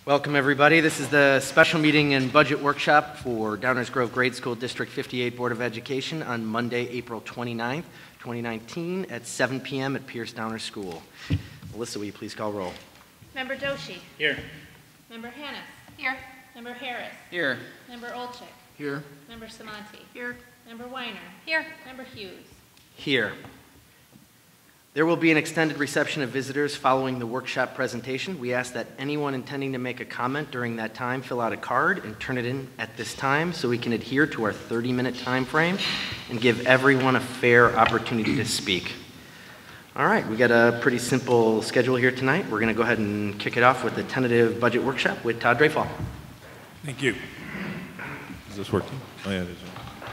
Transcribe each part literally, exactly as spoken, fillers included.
Welcome, everybody. This is the special meeting and budget workshop for Downers Grove Grade School District fifty-eight Board of Education on Monday, April twenty-ninth, twenty nineteen at seven p m at Pierce Downers School. Melissa, will you please call roll? Member Doshi. Here. Member Hannis. Here. Member Harris. Here. Member Olczyk. Here. Member Samanti. Here. Member Weiner. Here. Member Hughes. Here. There will be an extended reception of visitors following the workshop presentation. We ask that anyone intending to make a comment during that time fill out a card and turn it in at this time so we can adhere to our thirty minute time frame and give everyone a fair opportunity to speak. All right, we got a pretty simple schedule here tonight. We're going to go ahead and kick it off with the tentative budget workshop with Todd Dreyfall. Thank you. Is this working? Oh yeah, it is.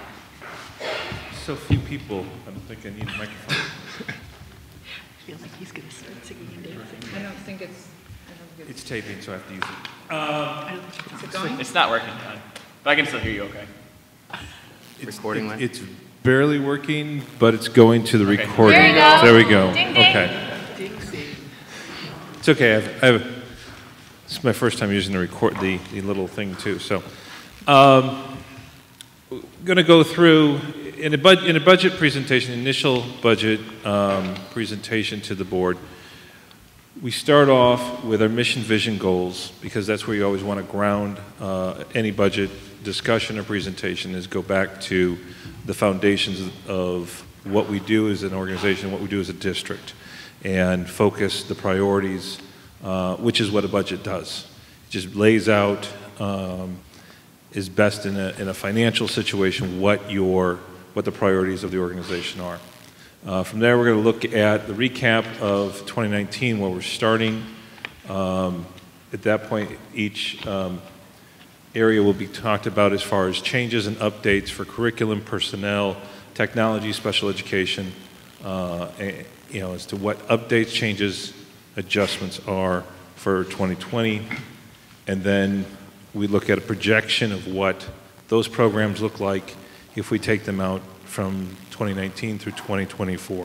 So few people. I don't think I need a microphone. I feel like he's going to start singing and dancing. I don't think it's. I don't think It's taping, so I have to use it. I don't think Is it's it going? It's not working, Todd. But I can still hear you okay. It's, Recording it- line? It's barely working, but it's going to the Okay. recording. There you go. There we go. Ding, ding. Okay. ding, ding. It's okay. I've, I've, this is my first time using the record the, the little thing too. So, um, going to go through in a, bud, in a budget presentation, initial budget um, presentation to the board. We start off with our mission, vision, goals because that's where you always want to ground uh, any budget discussion or presentation. Is go back to the foundations of what we do as an organization, what we do as a district, and focus the priorities, uh, which is what a budget does. It just lays out, um, is best in a, in a financial situation, what your, what the priorities of the organization are. Uh, from there, we're going to look at the recap of twenty nineteen, where we're starting. Um, at that point, each um, area will be talked about as far as changes and updates for curriculum, personnel, technology, special education, uh, and, you know, as to what updates, changes, adjustments are for twenty twenty. And then we look at a projection of what those programs look like if we take them out from twenty nineteen through twenty twenty-four.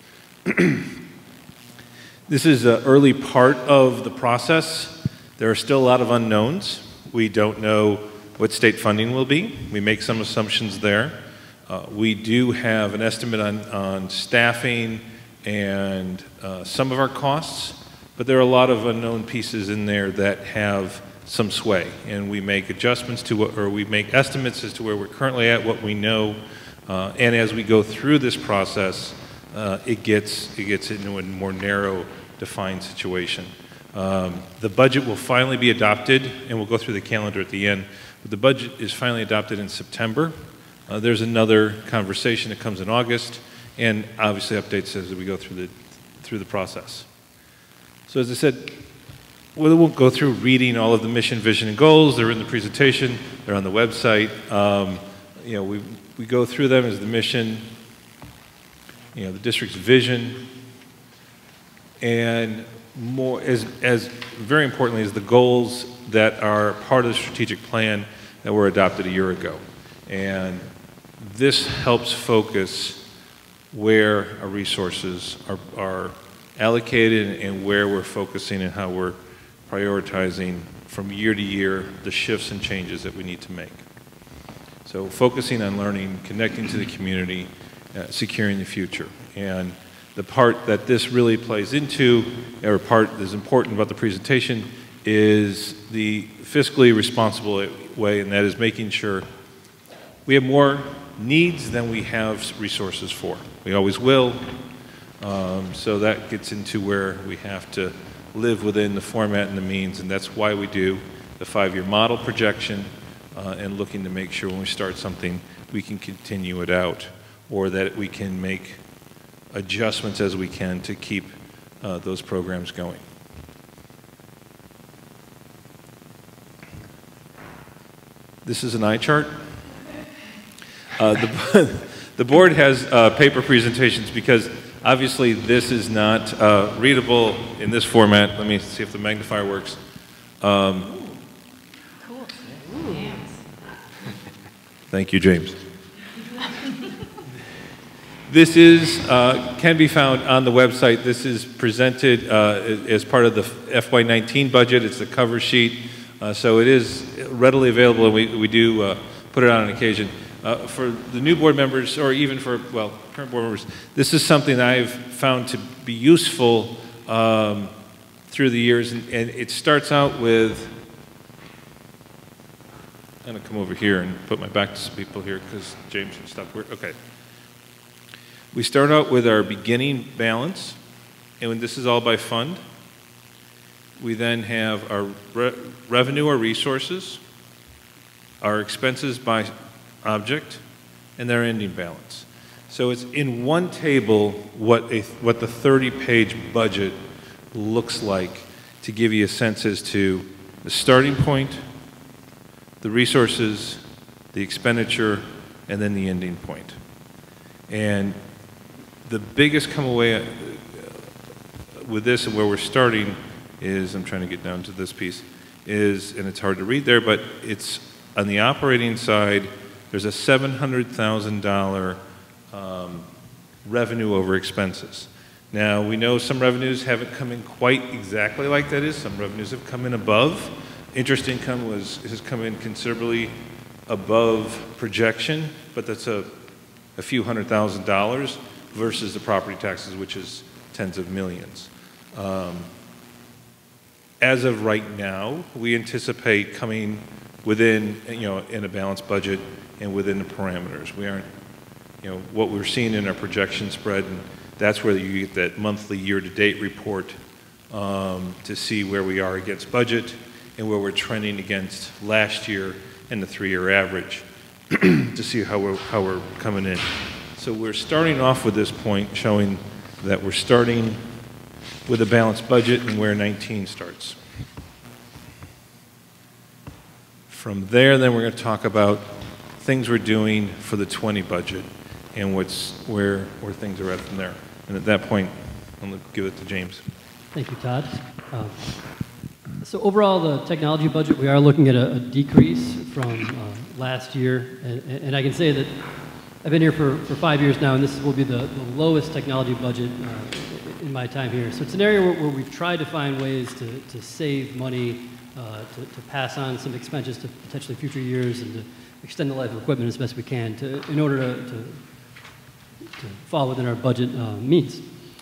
This is an early part of the process. There are still a lot of unknowns. We don't know what state funding will be. We make some assumptions there. Uh, we do have an estimate on, on staffing and uh, some of our costs, but there are a lot of unknown pieces in there that have some sway, and we make adjustments to what, or we make estimates as to where we're currently at, what we know, uh, and as we go through this process, uh, it gets it gets into a more narrow, defined situation. Um, the budget will finally be adopted, and we'll go through the calendar at the end. But the budget is finally adopted in September. Uh, there's another conversation that comes in August, and obviously updates as we go through the through the process. So as I said, we won't go through reading all of the mission, vision, and goals. They're in the presentation. They're on the website. Um, you know, we we go through them as the mission, you know, the district's vision, and more as as very importantly is the goals that are part of the strategic plan that were adopted a year ago. And this helps focus where our resources are, are allocated and where we're focusing and how we're prioritizing from year to year the shifts and changes that we need to make. So focusing on learning, connecting to the community, uh, securing the future. And the part that this really plays into, or part that is important about the presentation, is the fiscally responsible way, and that is making sure we have more needs than we have resources for. We always will. Um, so that gets into where we have to live within the format and the means, and that's why we do the five-year model projection uh, and looking to make sure when we start something, we can continue it out, or that we can make adjustments as we can to keep uh, those programs going. This is an eye chart. Uh, the, the board has uh, paper presentations because obviously this is not uh, readable in this format. Let me see if the magnifier works. Um, Cool. thank you, James. This is, uh, can be found on the website. This is presented uh, as part of the F Y nineteen budget. It's the cover sheet. Uh, so it is readily available, and we, we do uh, put it on an occasion. Uh, for the new board members, or even for, well, current board members, this is something that I've found to be useful um, through the years, and, and it starts out with, I'm going to come over here and put my back to some people here because James should stop work. Okay. We start out with our beginning balance, and when this is all by fund. We then have our re revenue or resources, our expenses by object, and their ending balance. So it's in one table what, a, what the thirty page budget looks like to give you a sense as to the starting point, the resources, the expenditure, and then the ending point. And the biggest come away with this and where we're starting is, I'm trying to get down to this piece, is, and it's hard to read there, but it's on the operating side, there's a seven hundred thousand dollar um, revenue over expenses. Now, we know some revenues haven't come in quite exactly like that is. Some revenues have come in above. Interest income was, has come in considerably above projection, but that's a, a few hundred thousand dollars versus the property taxes, which is tens of millions. Um, as of right now, we anticipate coming within, you know, in a balanced budget and within the parameters. We aren't, you know, what we're seeing in our projection spread, and that's where you get that monthly year-to-date report um, to see where we are against budget and where we're trending against last year and the three-year average to see how we're, how we're coming in. So we're starting off with this point showing that we're starting with a balanced budget and where nineteen starts. From there, then we're going to talk about things we're doing for the twenty budget and what's where where things are at from there. And at that point, I'm going to give it to James. Thank you, Todd. Uh, so overall, the technology budget, we are looking at a, a decrease from uh, last year, and, and I can say that I've been here for, for five years now, and this will be the, the lowest technology budget uh, in my time here. So it's an area where, where we've tried to find ways to, to save money, uh, to, to pass on some expenses to potentially future years, and to extend the life of equipment as best we can to, in order to, to, to fall within our budget uh, means.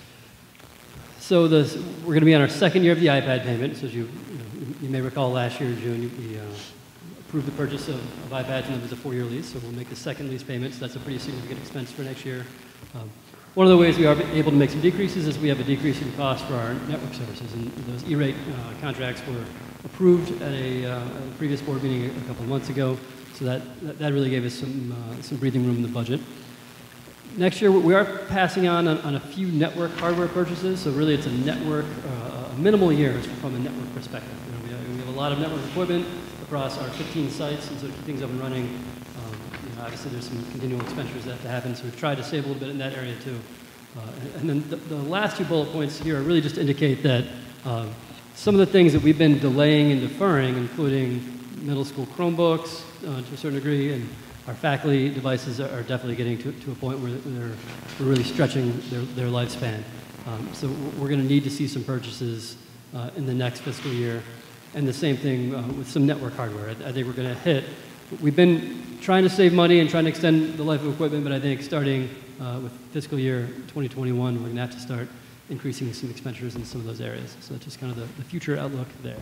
So this, we're going to be on our second year of the iPad payment. So as you, you, know, you may recall last year in June, we uh, approved the purchase of, of iPads, and it was a four-year lease. So we'll make the second lease payment. So that's a pretty significant expense for next year. Um, one of the ways we are able to make some decreases is we have a decrease in cost for our network services. And those E-rate uh, contracts were approved at a, uh, a previous board meeting a couple of months ago. So that, that, that really gave us some, uh, some breathing room in the budget. Next year, we are passing on, on on a few network hardware purchases. So really, it's a network, uh, a minimal year from a network perspective. You know, we, have, we have a lot of network equipment across our fifteen sites, and so to keep things up and running, um, you know, obviously there's some continual expenditures that have to happen. So we've tried to save a little bit in that area too. Uh, and, and then the, the last two bullet points here are really just to indicate that uh, some of the things that we've been delaying and deferring, including middle school Chromebooks uh, to a certain degree, and our faculty devices are definitely getting to, to a point where they're, we're really stretching their, their lifespan. Um, so we're going to need to see some purchases uh, in the next fiscal year. And the same thing uh, with some network hardware. I, I think we're going to hit. We've been trying to save money and trying to extend the life of equipment, but I think starting uh, with fiscal year twenty twenty-one, we're going to have to start increasing some expenditures in some of those areas. So that's just kind of the, the future outlook there.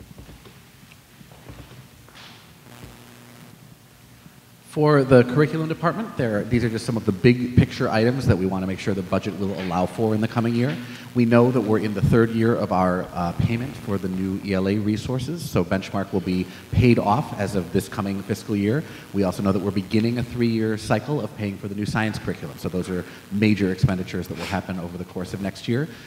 For the curriculum department, there, these are just some of the big picture items that we want to make sure the budget will allow for in the coming year. We know that we're in the third year of our uh, payment for the new E L A resources, so Benchmark will be paid off as of this coming fiscal year. We also know that we're beginning a three-year cycle of paying for the new science curriculum, so those are major expenditures that will happen over the course of next year.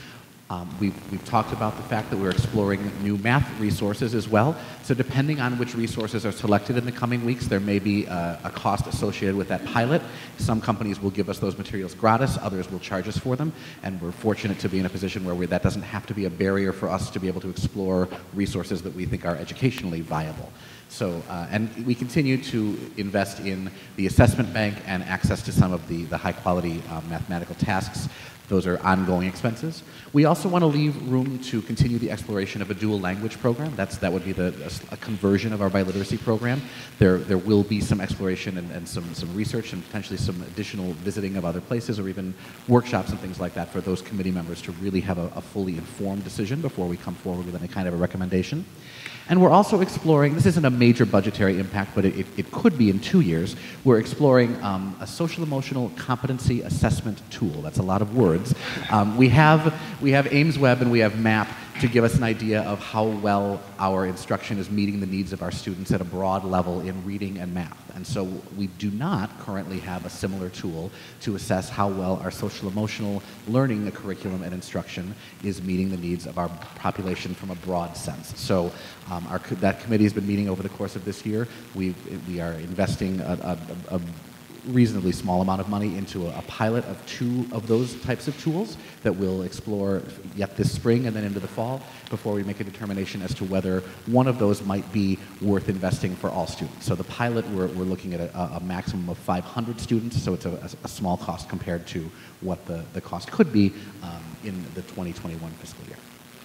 Um, we've, we've talked about the fact that we're exploring new math resources as well. So depending on which resources are selected in the coming weeks, there may be a, a cost associated with that pilot. Some companies will give us those materials gratis, others will charge us for them, and we're fortunate to be in a position where we, that doesn't have to be a barrier for us to be able to explore resources that we think are educationally viable. So, uh, and we continue to invest in the assessment bank and access to some of the, the high-quality uh, mathematical tasks. Those are ongoing expenses. We also want to leave room to continue the exploration of a dual language program. That's, that would be the, a, a conversion of our biliteracy program. There, there will be some exploration and, and some, some research and potentially some additional visiting of other places or even workshops and things like that for those committee members to really have a, a fully informed decision before we come forward with any kind of a recommendation. And we're also exploring, this isn't a major budgetary impact, but it, it, it could be in two years, we're exploring um, a social emotional competency assessment tool. That's a lot of words. Um, we, have, we have AimsWeb and we have MAP to give us an idea of how well our instruction is meeting the needs of our students at a broad level in reading and math. And so we do not currently have a similar tool to assess how well our social emotional learning the curriculum and instruction is meeting the needs of our population from a broad sense. So um, our, that committee has been meeting over the course of this year. We, we are investing a, a, a reasonably small amount of money into a, a pilot of two of those types of tools that we'll explore yet this spring and then into the fall before we make a determination as to whether one of those might be worth investing for all students. So the pilot, we're, we're looking at a, a maximum of five hundred students, so it's a, a, a small cost compared to what the, the cost could be um, in the twenty twenty-one fiscal year.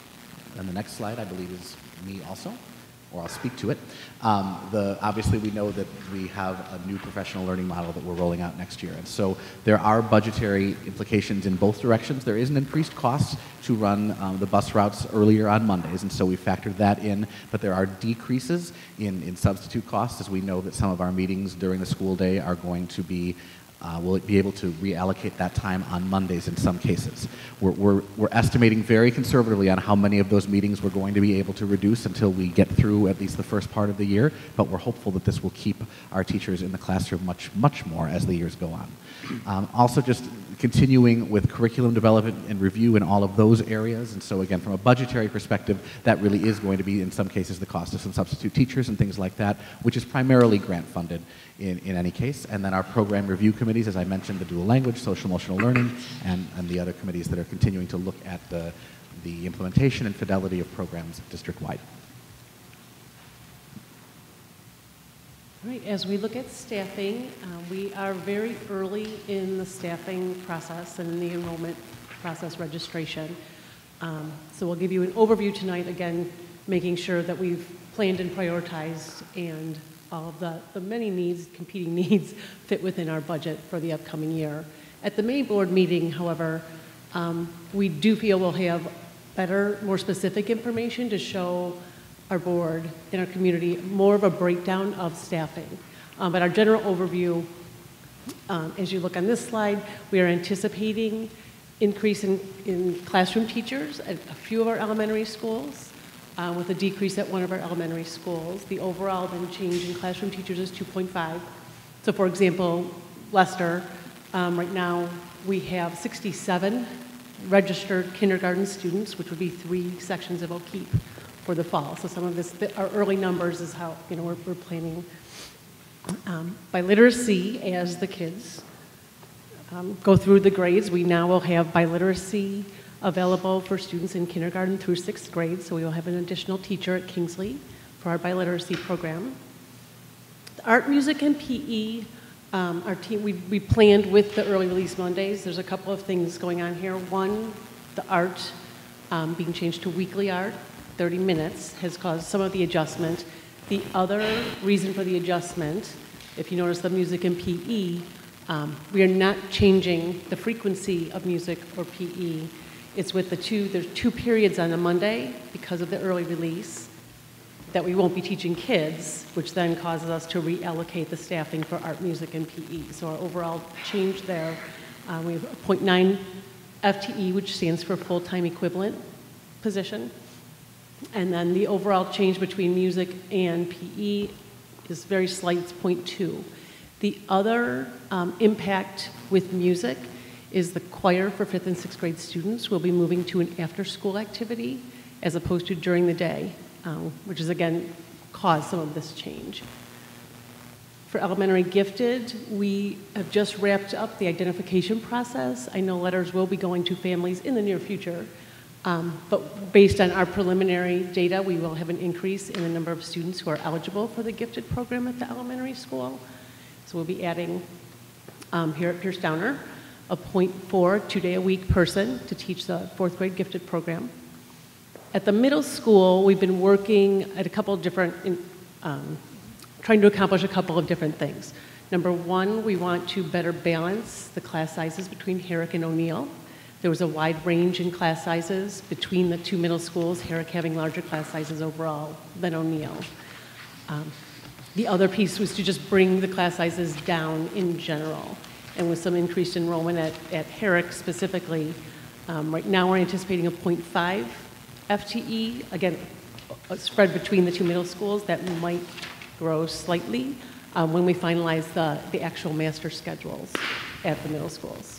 And the next slide, I believe, is me also, or I'll speak to it. Um, the, obviously, we know that we have a new professional learning model that we're rolling out next year. And so there are budgetary implications in both directions. There is an increased cost to run um, the bus routes earlier on Mondays, and so we factored that in. But there are decreases in, in substitute costs, as we know that some of our meetings during the school day are going to be Uh, we'll be able to reallocate that time on Mondays in some cases. We're, we're, we're estimating very conservatively on how many of those meetings we're going to be able to reduce until we get through at least the first part of the year, but we're hopeful that this will keep our teachers in the classroom much, much more as the years go on. Um, also just continuing with curriculum development and review in all of those areas, and so again, from a budgetary perspective, that really is going to be, in some cases, the cost of some substitute teachers and things like that, which is primarily grant funded in, in any case. And then our program review committees, as I mentioned, the dual language, social emotional learning, and, and the other committees that are continuing to look at the, the implementation and fidelity of programs district-wide. All right, as we look at staffing, uh, we are very early in the staffing process and in the enrollment process registration. Um, so we'll give you an overview tonight, again, making sure that we've planned and prioritized and all of the, the many needs, competing needs, fit within our budget for the upcoming year. At the May board meeting, however, um, we do feel we'll have better, more specific information to show our board and our community more of a breakdown of staffing. Um, but our general overview, um, as you look on this slide, we are anticipating increase in, in classroom teachers at a few of our elementary schools, uh, with a decrease at one of our elementary schools. The overall then change in classroom teachers is two point five. So for example, Leicester, um, right now we have sixty-seven registered kindergarten students, which would be three sections of O'Keefe for the fall. So some of this, our early numbers is how, you know, we're, we're planning. Um, by literacy, as the kids um, go through the grades, we now will have biliteracy available for students in kindergarten through sixth grade. So we will have an additional teacher at Kingsley for our biliteracy program. Art, music, and P E, um, our team, we, we planned with the early release Mondays. There's a couple of things going on here. One, the art um, being changed to weekly art, thirty minutes, has caused some of the adjustment. The other reason for the adjustment, if you notice the music and P E, um, we are not changing the frequency of music or P E. It's with the two, there's two periods on a Monday because of the early release that we won't be teaching kids, which then causes us to reallocate the staffing for art, music, and P E. So our overall change there, uh, we have a zero point nine F T E, which stands for full-time equivalent position. And then the overall change between music and P E is very slight, it's zero point two. The other um, impact with music is the choir for fifth and sixth grade students will be moving to an after-school activity as opposed to during the day, um, which is again caused some of this change. For elementary gifted, we have just wrapped up the identification process. I know letters will be going to families in the near future, um, but based on our preliminary data, we will have an increase in the number of students who are eligible for the gifted program at the elementary school. So we'll be adding um, here at Pierce Downer a point four two-day-a-week person to teach the fourth grade gifted program. At the middle school, we've been working at a couple of different, um, trying to accomplish a couple of different things. Number one, we want to better balance the class sizes between Herrick and O'Neill. There was a wide range in class sizes between the two middle schools, Herrick having larger class sizes overall than O'Neill. Um, the other piece was to just bring the class sizes down in general. And with some increased enrollment at, at Herrick specifically, um, right now we're anticipating a point five F T E, again, a spread between the two middle schools that might grow slightly um, when we finalize the, the actual master schedules at the middle schools.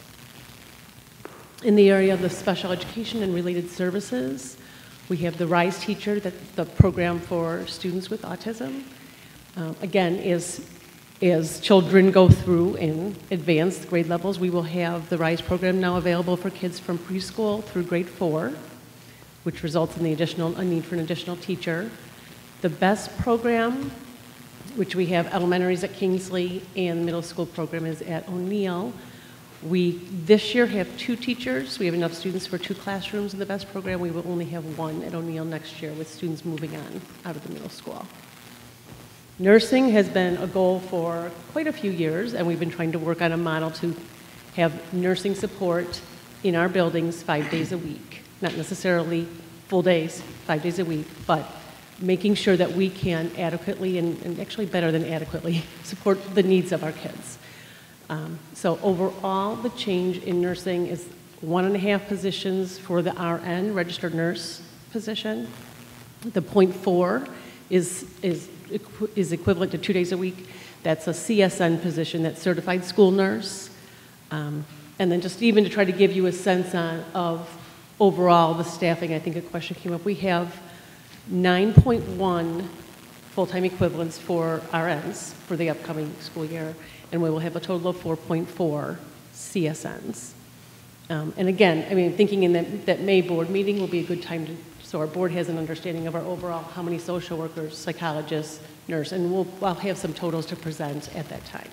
In the area of the special education and related services, we have the RISE teacher, that the program for students with autism. Um, again, is As children go through in advanced grade levels, we will have the RISE program now available for kids from preschool through grade four, which results in the additional, a need for an additional teacher. The BEST program, which we have elementaries at Kingsley and the middle school program is at O'Neill. We, this year, have two teachers. We have enough students for two classrooms in the BEST program. We will only have one at O'Neill next year with students moving on out of the middle school. Nursing has been a goal for quite a few years, and we've been trying to work on a model to have nursing support in our buildings five days a week. Not necessarily full days, five days a week, but making sure that we can adequately, and, and actually better than adequately, support the needs of our kids. Um, so overall, the change in nursing is one and a half positions for the R N, registered nurse position. The point four is, is is equivalent to two days a week. That's a C S N position, that's certified school nurse. Um, and then just even to try to give you a sense on, of overall the staffing, I think a question came up. We have nine point one full-time equivalents for R Ns for the upcoming school year, and we will have a total of four point four C S Ns. Um, and again, I mean, thinking in that, that May board meeting will be a good time to, so our board has an understanding of our overall, how many social workers, psychologists, nurse, and we'll, I'll have some totals to present at that time.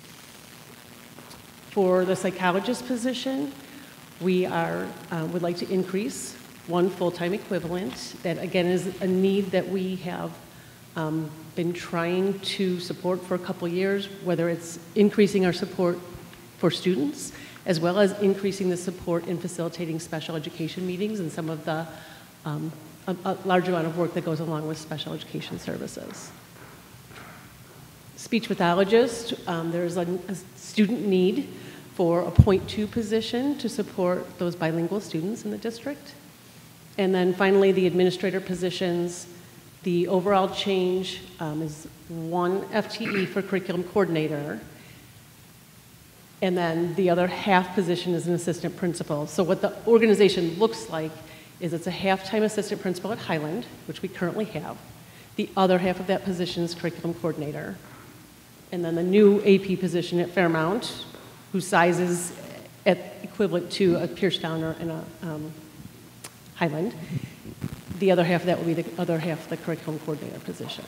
For the psychologist position, we are, uh, would like to increase one full-time equivalent. That again is a need that we have um, been trying to support for a couple years, whether it's increasing our support for students, as well as increasing the support in facilitating special education meetings and some of the um, a, a large amount of work that goes along with special education services. Speech pathologist, um, there's a, a student need for a point two position to support those bilingual students in the district. And then finally, the administrator positions, the overall change um, is one F T E for curriculum coordinator, and then the other half position is an assistant principal. So what the organization looks like is it's a half-time assistant principal at Highland, which we currently have. The other half of that position is curriculum coordinator. And then the new A P position at Fairmount, whose size is at equivalent to a Pierce Downer and a um, Highland. The other half of that will be the other half of the curriculum coordinator position.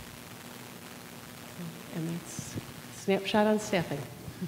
And that's a snapshot on staffing.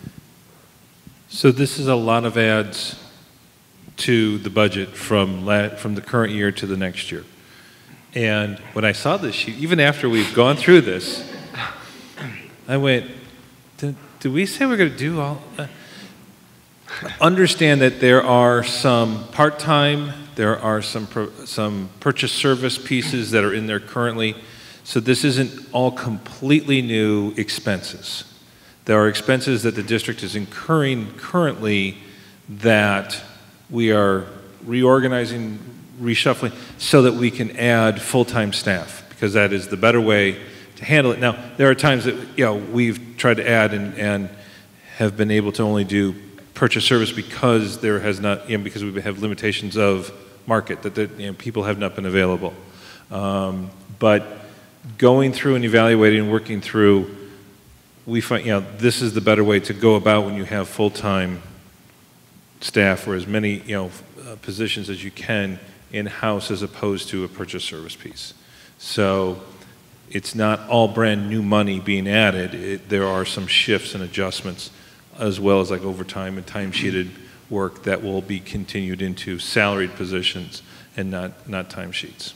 So this is a lot of adds to the budget from la from the current year to the next year. And when I saw this sheet, even after we've gone through this, I went, did, did we say we're going to do all? Uh, understand that there are some part-time, there are some pro, some purchase service pieces that are in there currently. So this isn't all completely new expenses. There are expenses that the district is incurring currently that we are reorganizing, reshuffling, so that we can add full-time staff, because that is the better way to handle it. Now, there are times that, you know, we've tried to add and, and have been able to only do purchase service because there has not, you know, because we have limitations of market, that, that you know, people have not been available. Um, but going through and evaluating and working through, we find, you know, this is the better way to go about when you have full-time staff or as many, you know, uh, positions as you can in-house as opposed to a purchase service piece. So it's not all brand new money being added. It, there are some shifts and adjustments as well as like overtime and time-sheeted work that will be continued into salaried positions and not, not timesheets.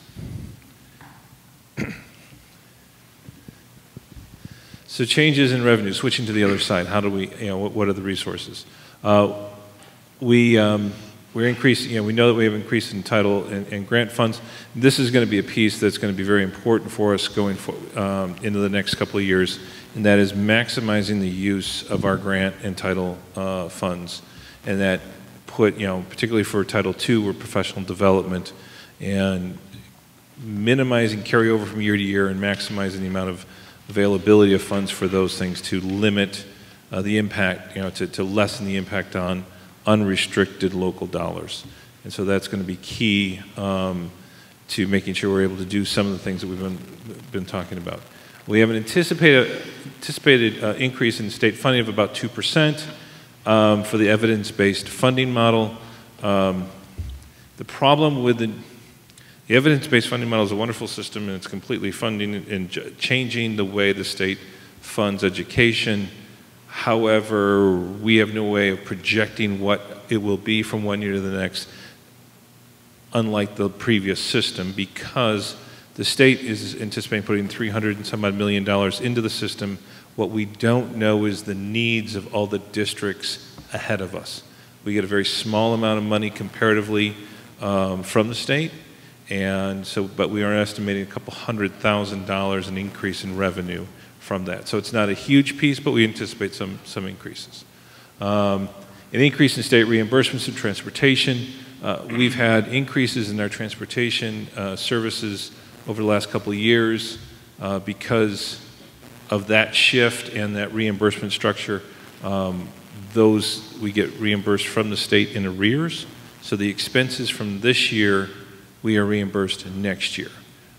So changes in revenue, switching to the other side, how do we, you know, what, what are the resources? Uh, we, um, we're increasing, you know, we know that we have increased in title and, and grant funds. This is going to be a piece that's going to be very important for us going for, um, into the next couple of years, and that is maximizing the use of our grant and title uh, funds. And that put, you know, particularly for Title two or professional development, and minimizing carryover from year to year and maximizing the amount of availability of funds for those things to limit uh, the impact, you know, to, to lessen the impact on unrestricted local dollars. And so that's going to be key um, to making sure we're able to do some of the things that we've been, been talking about. We have an anticipated, anticipated uh, increase in state funding of about two percent um, for the evidence-based funding model. Um, the problem with the The evidence-based funding model is a wonderful system, and it's completely funding and changing the way the state funds education. However, we have no way of projecting what it will be from one year to the next, unlike the previous system, because the state is anticipating putting three hundred and some odd million dollars into the system. What we don't know is the needs of all the districts ahead of us. We get a very small amount of money comparatively um, from the state. And so, but we are estimating a couple hundred thousand dollars in increase in revenue from that. So it's not a huge piece, but we anticipate some, some increases. Um, an increase in state reimbursements of transportation. Uh, we've had increases in our transportation uh, services over the last couple of years uh, because of that shift and that reimbursement structure. Um, those, we get reimbursed from the state in arrears. So the expenses from this year we are reimbursed next year.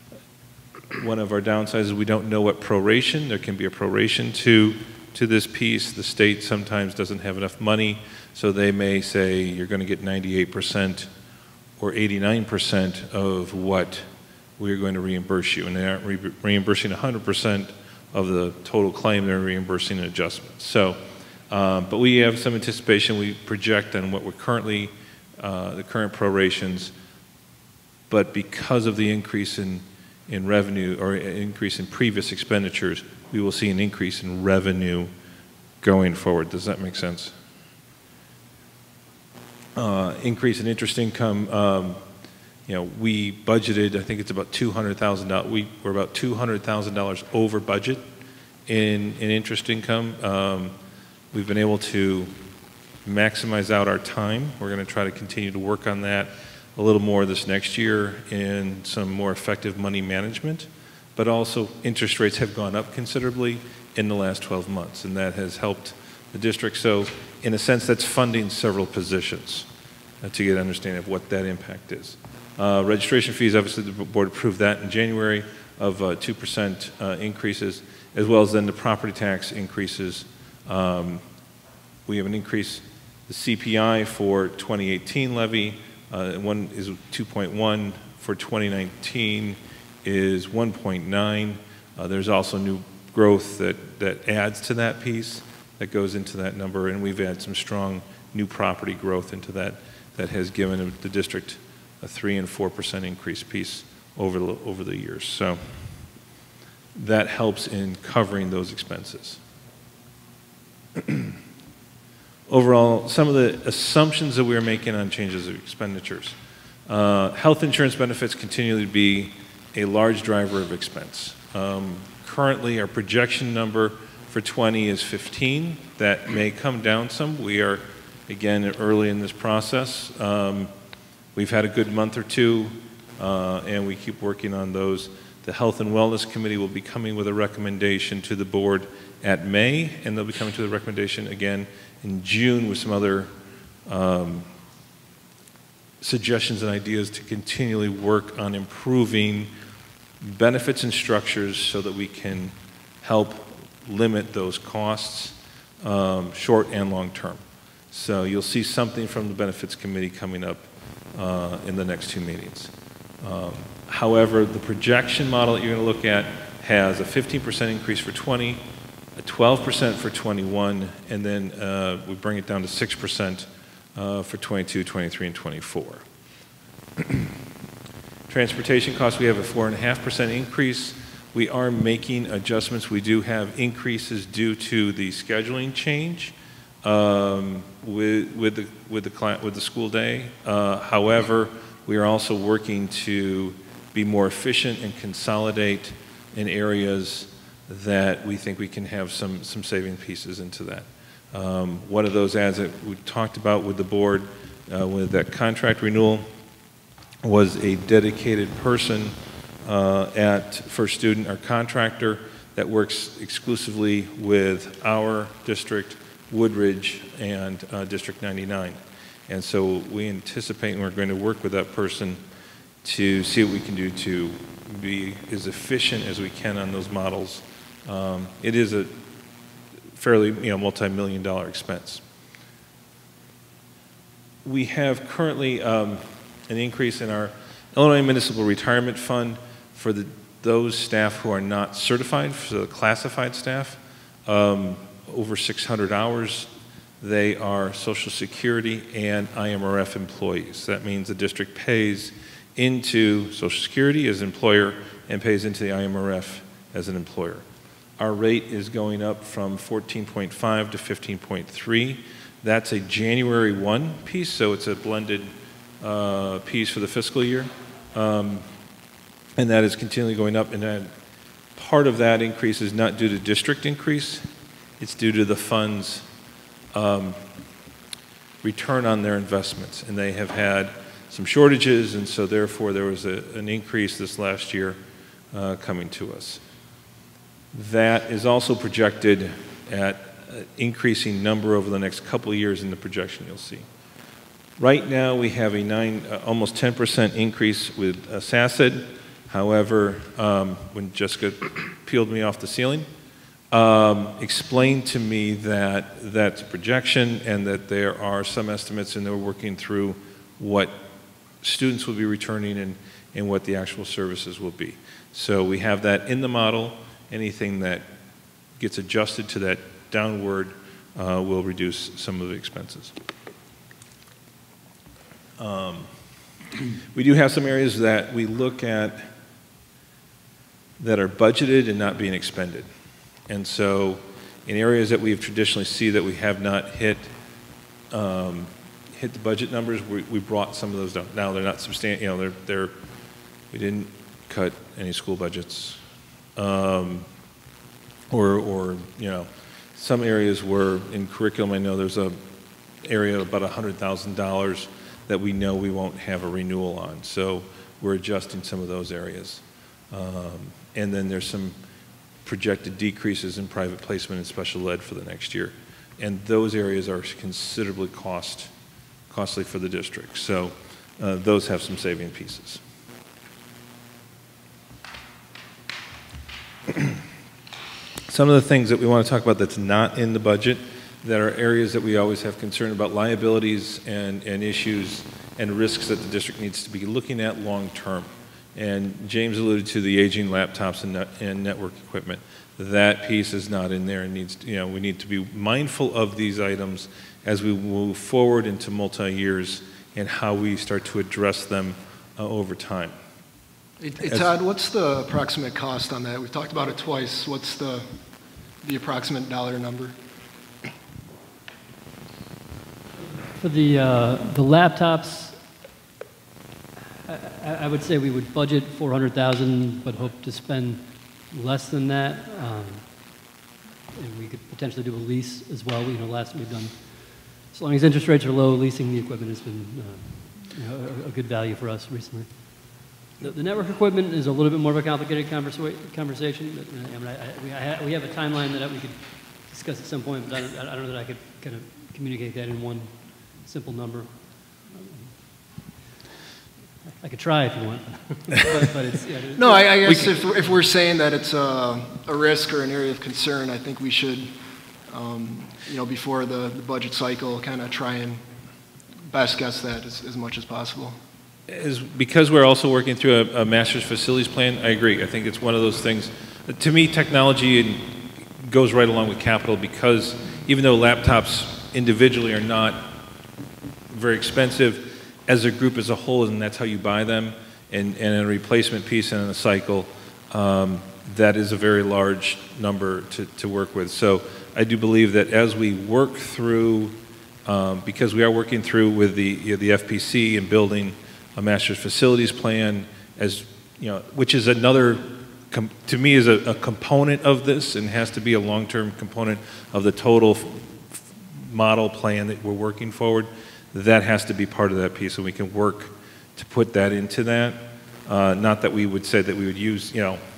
One of our downsides is we don't know what proration. There can be a proration to, to this piece. The state sometimes doesn't have enough money, so they may say you're going to get ninety-eight percent or eighty-nine percent of what we're going to reimburse you. And they aren't re reimbursing one hundred percent of the total claim, they're reimbursing an adjustment. So, um, but we have some anticipation. We project on what we're currently, uh, the current prorations. But because of the increase in, in revenue or increase in previous expenditures, we will see an increase in revenue going forward. Does that make sense? Uh, increase in interest income. Um, you know, we budgeted, I think it's about two hundred thousand dollars. We were about two hundred thousand dollars over budget in, in interest income. Um, we've been able to maximize out our time. We're going to try to continue to work on that a little more this next year in some more effective money management, but also interest rates have gone up considerably in the last twelve months, and that has helped the district. So in a sense, that's funding several positions uh, to get an understanding of what that impact is. Uh, registration fees, obviously the board approved that in January of uh, two percent uh, increases, as well as then the property tax increases. Um, we have an increase, the C P I for twenty eighteen levy, Uh, one is two point one, for twenty nineteen is one point nine. Uh, there's also new growth that, that adds to that piece, that goes into that number, and we've had some strong new property growth into that that has given the district a three and four percent increase piece over the, over the years. So that helps in covering those expenses. Overall, some of the assumptions that we are making on changes of expenditures. Uh, health insurance benefits continue to be a large driver of expense. Um, currently, our projection number for twenty is fifteen. That may come down some. We are, again, early in this process. Um, we've had a good month or two, uh, and we keep working on those. The Health and Wellness Committee will be coming with a recommendation to the board at May, and they'll be coming to the recommendation again in June with some other um, suggestions and ideas to continually work on improving benefits and structures so that we can help limit those costs, um, short and long term. So you'll see something from the Benefits Committee coming up uh, in the next two meetings. Um, however, the projection model that you're going to look at has a fifteen percent increase for twenty, a twelve percent for twenty-one, and then uh, we bring it down to six percent uh, for twenty-two, twenty-three, and twenty-four. Transportation costs, we have a four point five percent increase. We are making adjustments. We do have increases due to the scheduling change um, with, with, the, with, the client, with the school day. Uh, however, we are also working to be more efficient and consolidate in areas that we think we can have some, some saving pieces into that. Um, one of those ads that we talked about with the board uh, with that contract renewal was a dedicated person uh, at First Student, our contractor, that works exclusively with our district, Woodridge, and uh, District ninety-nine. And so we anticipate we're going to work with that person to see what we can do to be as efficient as we can on those models. Um, it is a fairly, you know, multi-million dollar expense. We have currently um, an increase in our Illinois Municipal Retirement Fund for the, those staff who are not certified, for the classified staff, um, over six hundred hours. They are Social Security and I M R F employees. That means the district pays into Social Security as an employer and pays into the I M R F as an employer. Our rate is going up from fourteen point five to fifteen point three. That's a January first piece, so it's a blended uh, piece for the fiscal year. Um, and that is continually going up, and that part of that increase is not due to district increase, it's due to the funds um, return on their investments, and they have had some shortages, and so therefore there was a, an increase this last year uh, coming to us. That is also projected at an increasing number over the next couple of years in the projection you'll see. Right now we have a nine, uh, almost ten percent increase with uh, S A C D. However, um, when Jessica peeled me off the ceiling, um, explained to me that that's a projection and that there are some estimates, and they're working through what students will be returning and, and what the actual services will be. So we have that in the model. Anything that gets adjusted to that downward uh, will reduce some of the expenses. Um, we do have some areas that we look at that are budgeted and not being expended. And so in areas that we've traditionally see that we have not hit um, hit the budget numbers, we, we brought some of those down. Now they're not substantial, you know, they're, they're, we didn't cut any school budgets. Um, or, or, you know, some areas were in curriculum. I know there's a area of about one hundred thousand dollars that we know we won't have a renewal on. So we're adjusting some of those areas. Um, and then there's some projected decreases in private placement and special ed for the next year. And those areas are considerably cost, costly for the district. So uh, those have some saving pieces. Some of the things that we want to talk about that's not in the budget, that are areas that we always have concern about, liabilities and, and issues and risks that the district needs to be looking at long term. And James alluded to the aging laptops and, net, and network equipment. That piece is not in there and needs to, you know, we need to be mindful of these items as we move forward into multi-years and how we start to address them uh, over time. Hey, hey Todd, what's the approximate cost on that? We've talked about it twice. What's the, the approximate dollar number? For the, uh, the laptops, I, I would say we would budget four hundred thousand dollars, but hope to spend less than that. Um, and we could potentially do a lease as well. You know, last we've done, as long as interest rates are low, leasing the equipment has been uh, you know, a, a good value for us recently. The, the network equipment is a little bit more of a complicated conversa- conversation. But, uh, I mean, I, I, we, I ha- we have a timeline that we could discuss at some point, but I don't, I don't know that I could kind of communicate that in one simple number. I could try if you want, but, but it's yeah, No, I, I guess if, if we're saying that it's a, a risk or an area of concern, I think we should, um, you know, before the, the budget cycle, kind of try and best guess that as, as much as possible. As, because we're also working through a, a master's facilities plan, I agree. I think it's one of those things. To me, technology goes right along with capital because even though laptops individually are not very expensive, as a group as a whole, and that's how you buy them, and, and a replacement piece and a cycle, um, that is a very large number to, to work with. So I do believe that as we work through, um, because we are working through with the, you know, the F P C and building a master's facilities plan, as you know, which is another, com- to me, is a, a component of this and has to be a long-term component of the total f- model plan that we're working forward. That has to be part of that piece, and we can work to put that into that. Uh, not that we would say that we would use, you know,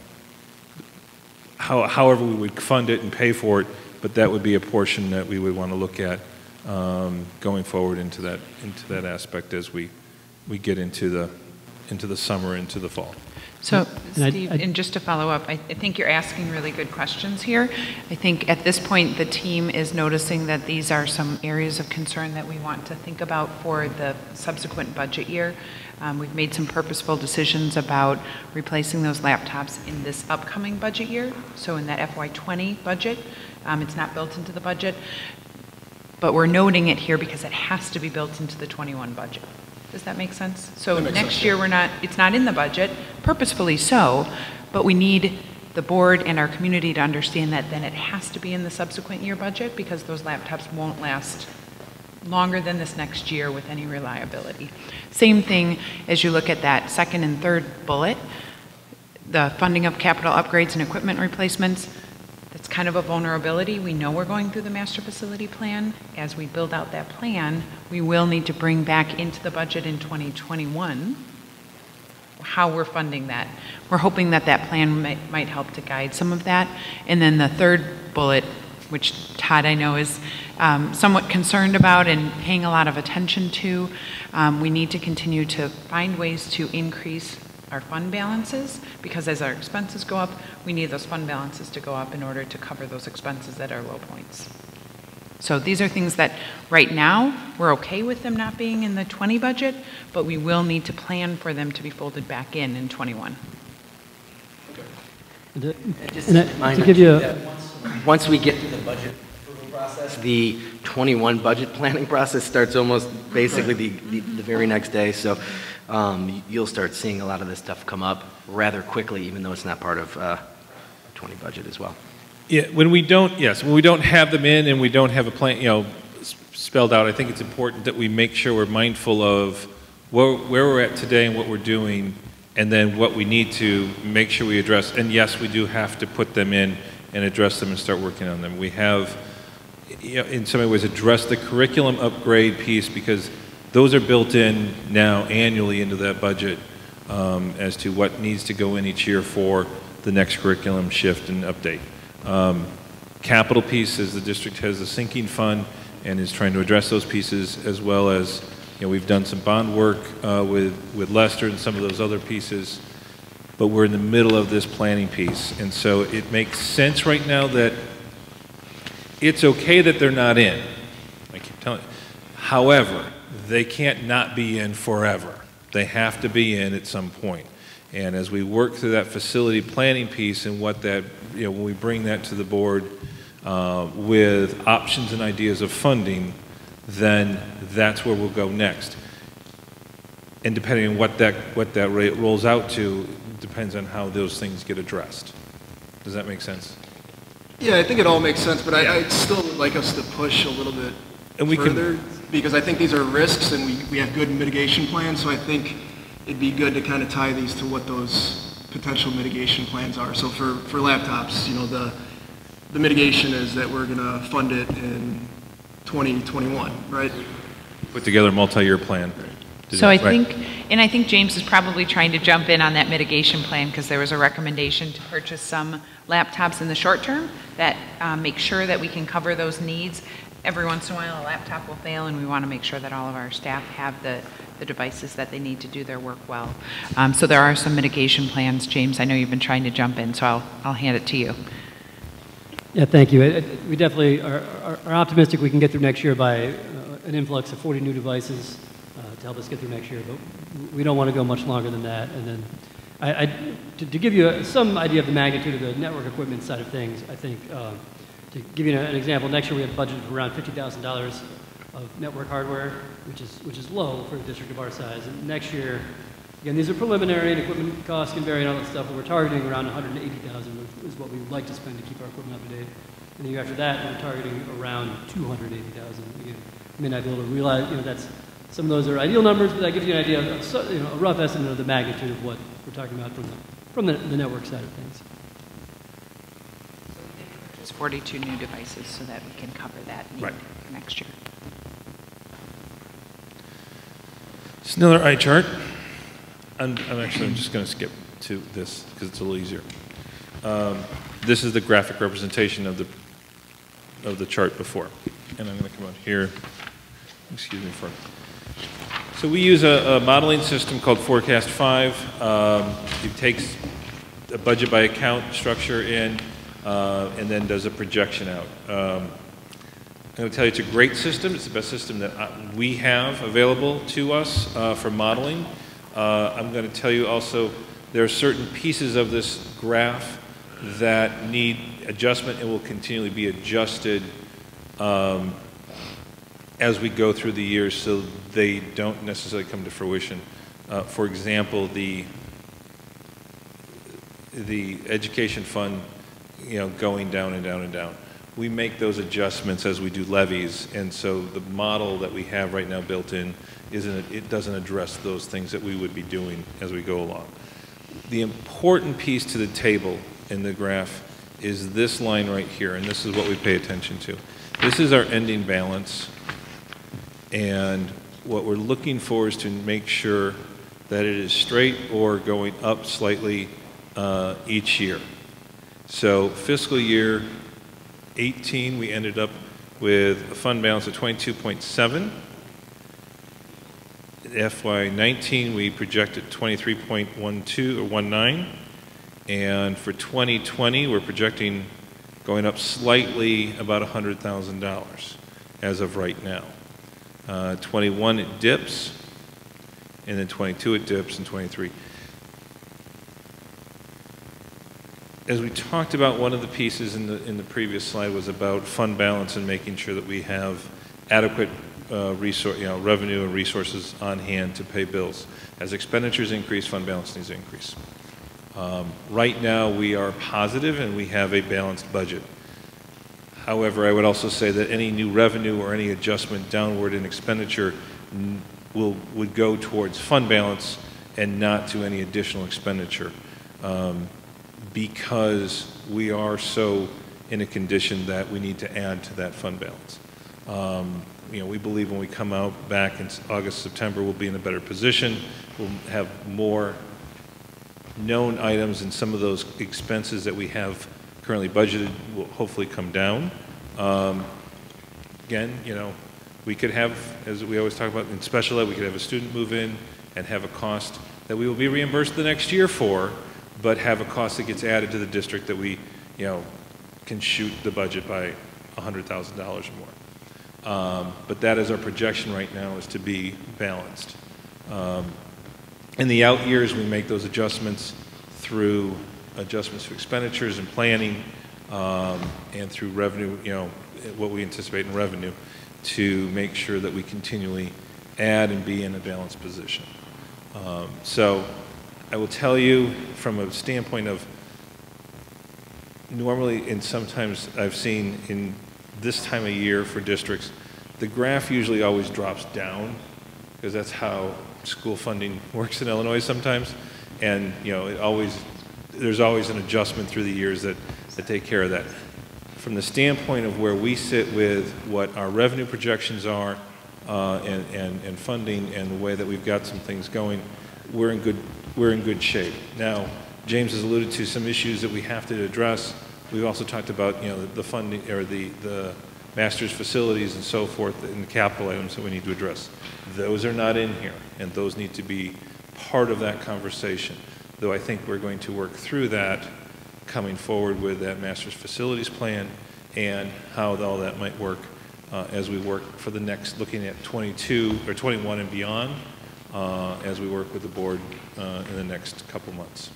how, however we would fund it and pay for it, but that would be a portion that we would want to look at um, going forward into that into that aspect as we we get into the into the summer, into the fall. So, And I- Steve, I- and just to follow up, I, I think you're asking really good questions here. I think at this point, the team is noticing that these are some areas of concern that we want to think about for the subsequent budget year. Um, we've made some purposeful decisions about replacing those laptops in this upcoming budget year. So in that F Y twenty budget, um, it's not built into the budget, but we're noting it here because it has to be built into the twenty-one budget. Does that make sense? So That makes next sense, year, yeah. we're not, it's not in the budget, purposefully so, but we need the board and our community to understand that then it has to be in the subsequent year budget because those laptops won't last longer than this next year with any reliability. Same thing as you look at that second and third bullet, the funding of capital upgrades and equipment replacements. That's kind of a vulnerability. We know we're going through the master facility plan. As we build out that plan, we will need to bring back into the budget in twenty twenty-one how we're funding that. We're hoping that that plan might, might help to guide some of that. And then the third bullet, which Todd I know is um, somewhat concerned about and paying a lot of attention to, um, we need to continue to find ways to increase our fund balances, because as our expenses go up, we need those fund balances to go up in order to cover those expenses at our low points. So these are things that right now, we're okay with them not being in the twenty budget, but we will need to plan for them to be folded back in in twenty-one. And to, Just and a I- to reminder give you a, that once- Once we get through the budget approval process, the twenty-one budget planning process starts almost basically the, the, the very next day. So um, you'll start seeing a lot of this stuff come up rather quickly, even though it's not part of uh, twenty budget as well. Yeah, when we don't, yes, when we don't have them in and we don't have a plan, you know, s- spelled out, I think it's important that we make sure we're mindful of where, where we're at today and what we're doing, and then what we need to make sure we address. And yes, we do have to put them in and address them and start working on them. We have, you know, in so many ways, addressed the curriculum upgrade piece because those are built in now annually into that budget um, as to what needs to go in each year for the next curriculum shift and update. Um, capital piece is the district has a sinking fund and is trying to address those pieces, as well as, you know, we've done some bond work uh, with, with Lester and some of those other pieces, but we're in the middle of this planning piece. And so it makes sense right now that it's okay that they're not in. I keep telling you. However, they can't not be in forever. They have to be in at some point. And as we work through that facility planning piece and what that, you know, when we bring that to the board uh, with options and ideas of funding, then that's where we'll go next. And depending on what that, what that rate rolls out to, depends on how those things get addressed. Does that make sense? Yeah, I think it all makes sense, but I, I'd still like us to push a little bit And we can- further, because I think these are risks and we, we have good mitigation plans, so I think it'd be good to kind of tie these to what those potential mitigation plans are. So for, for laptops, you know, the, the mitigation is that we're gonna fund it in twenty twenty-one, right? Put together a multi-year plan. to So do I it. Right. think, and I think James is probably trying to jump in on that mitigation plan because there was a recommendation to purchase some laptops in the short term that um, make sure that we can cover those needs. Every once in a while, a laptop will fail, and we want to make sure that all of our staff have the, the devices that they need to do their work well. Um, so there are some mitigation plans. James, I know you've been trying to jump in, so I'll, I'll hand it to you. Yeah, thank you. It- it- We definitely are, are, are optimistic we can get through next year by uh, an influx of forty new devices uh, to help us get through next year, but we don't want to go much longer than that. And then, I, I, to, to give you a, some idea of the magnitude of the network equipment side of things, I think, uh, to give you an example, next year we have budgeted for around fifty thousand dollars of network hardware, which is, which is low for a district of our size. And next year, again, these are preliminary and equipment costs can vary and all that stuff, but we're targeting around one hundred eighty thousand dollars, which is what we would like to spend to keep our equipment up to date. And the year after that, we're targeting around two hundred eighty thousand dollars. Again, you may not be able to realize, you know, that's, some of those are ideal numbers, but that gives you an idea of, so- you know, a rough estimate of the magnitude of what we're talking about from the, from the, the network side of things. It's forty-two new devices so that we can cover that need Right. for next year. It's another eye chart. I'm, I'm actually I'm just going to skip to this because it's a little easier. Um, this is the graphic representation of the of the chart before, and I'm going to come out here. Excuse me for. So we use a, a modeling system called Forecast Five. Um, it takes a budget by account structure in, uh, and then does a projection out. Um, I'm going to tell you it's a great system. It's the best system that uh, we have available to us uh, for modeling. Uh, I'm going to tell you also there are certain pieces of this graph that need adjustment and will continually be adjusted um, as we go through the years so they don't necessarily come to fruition. Uh, for example, the the education fund, you know, going down and down and down. We make those adjustments as we do levies, and so the model that we have right now built in isn't, it doesn't address those things that we would be doing as we go along. The important piece to the table in the graph is this line right here, and this is what we pay attention to. This is our ending balance, and what we're looking for is to make sure that it is straight or going up slightly uh, each year. So fiscal year eighteen, we ended up with a fund balance of twenty-two point seven. F Y nineteen, we projected twenty-three point one two or one nine. And for twenty twenty, we're projecting going up slightly about one hundred thousand dollars as of right now. Uh, twenty-one, it dips, and then twenty-two, it dips, and twenty-three. As we talked about, one of the pieces in the, in the previous slide was about fund balance and making sure that we have adequate uh, resource, you know, revenue and resources on hand to pay bills. As expenditures increase, fund balance needs to increase. Um, right now, we are positive and we have a balanced budget. However, I would also say that any new revenue or any adjustment downward in expenditure will, would go towards fund balance and not to any additional expenditure. Um, because we are so in a condition that we need to add to that fund balance. Um, you know, we believe when we come out back in August, September, we'll be in a better position. We'll have more known items, and some of those expenses that we have currently budgeted will hopefully come down. Um, again, you know, we could have, as we always talk about in special ed, we could have a student move in and have a cost that we will be reimbursed the next year for, but have a cost that gets added to the district that we, you know, can shoot the budget by one hundred thousand dollars or more. Um, but that is our projection right now, is to be balanced. Um, in the out years, we make those adjustments through adjustments to expenditures and planning, um, and through revenue, you know, what we anticipate in revenue, to make sure that we continually add and be in a balanced position. Um, so I will tell you from a standpoint of normally, and sometimes I've seen in this time of year for districts, the graph usually always drops down because that's how school funding works in Illinois sometimes. And, you know, it always, there's always an adjustment through the years that, that take care of that. From the standpoint of where we sit with what our revenue projections are, uh, and, and, and funding and the way that we've got some things going, we're in good, we're in good shape. Now, James has alluded to some issues that we have to address. We've also talked about, you know, the, the funding or the, the master's facilities and so forth and the capital items that we need to address. Those are not in here, and those need to be part of that conversation, though I think we're going to work through that coming forward with that master's facilities plan and how all that might work uh, as we work for the next, looking at twenty-two or twenty-one and beyond, uh, as we work with the board uh, in the next couple months.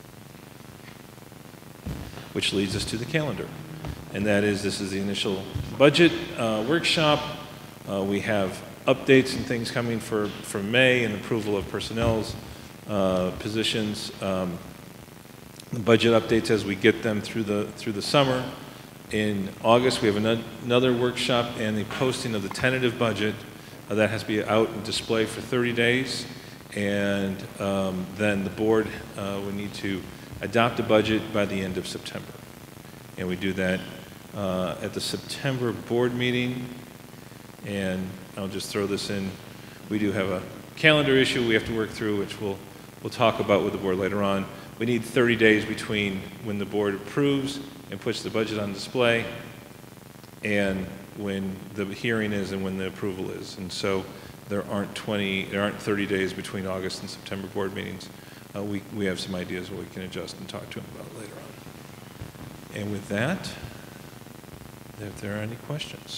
Which leads us to the calendar. And that is, this is the initial budget uh, workshop. Uh, we have updates and things coming for, for May and approval of personnel's uh, positions. Um, the budget updates as we get them through the, through the summer. In August, we have an, another workshop and the posting of the tentative budget. Uh, that has to be out and display for thirty days. And um, then the board uh, would need to adopt a budget by the end of September. And we do that uh, at the September board meeting. And I'll just throw this in. We do have a calendar issue we have to work through, which we'll, we'll talk about with the board later on. We need thirty days between when the board approves and puts the budget on display and when the hearing is and when the approval is. And so there aren't twenty, there aren't thirty days between August and September board meetings. Uh, we, we have some ideas what we can adjust and talk to them about later on. And with that, if there are any questions.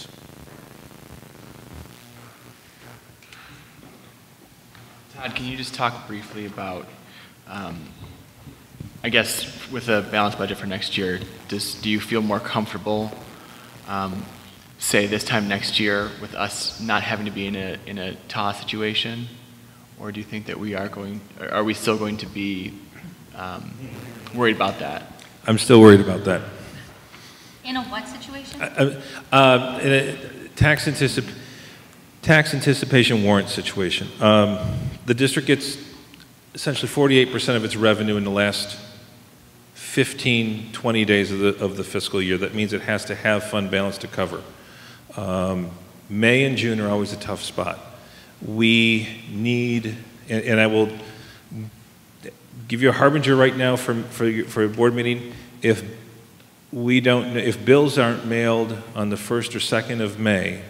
Todd, can you just talk briefly about, um, I guess, with a balanced budget for next year, does, do you feel more comfortable, um, say, this time next year with us not having to be in a, in a T A situation? Or do you think that we are going, are we still going to be um, worried about that? I'm still worried about that. In a what situation? Uh, uh, in a tax, anticip tax anticipation warrant situation. Um, the district gets essentially forty-eight percent of its revenue in the last fifteen, twenty days of the, of the fiscal year. That means it has to have fund balance to cover. Um, May and June are always a tough spot. We need, and, and I will give you a harbinger right now for, for, for a board meeting. If we don't, if bills aren't mailed on the first or second of May,